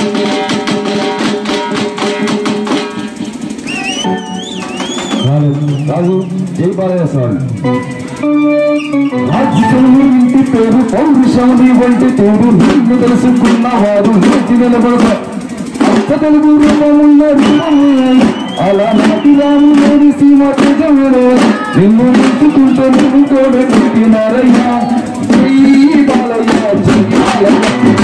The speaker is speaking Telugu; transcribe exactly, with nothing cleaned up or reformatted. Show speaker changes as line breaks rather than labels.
రాజు జై బాలయ్య స్వామి. రాజ్యం ఇంటి పేరు పౌరుషాన్ని వంటి తోడు నిన్ను తెలుసుకున్నవారు నిలిచి నిలబడతారు. అంత తెలుగు రూపమున్నారు అలా నాటి రాము లేని సీమ తేజములో నిన్ను నిలుచుకుంటూ నువ్వు కూడా పుట్టినారయ్యా. జై బాలయ్య జై బాలయ్య.